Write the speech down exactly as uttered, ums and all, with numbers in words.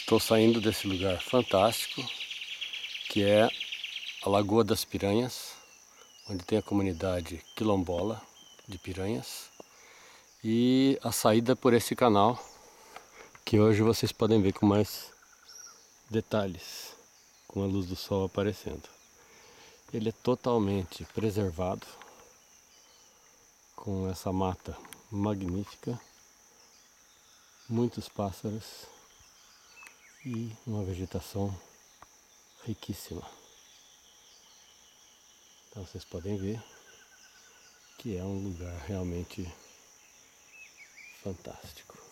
Estou saindo desse lugar fantástico, que é a Lagoa das Piranhas, onde tem a comunidade quilombola de piranhas, e a saída por esse canal, que hoje vocês podem ver com mais detalhes, com a luz do sol aparecendo. Ele é totalmente preservado, com essa mata magnífica, muitos pássaros e uma vegetação riquíssima. Então vocês podem ver que é um lugar realmente fantástico.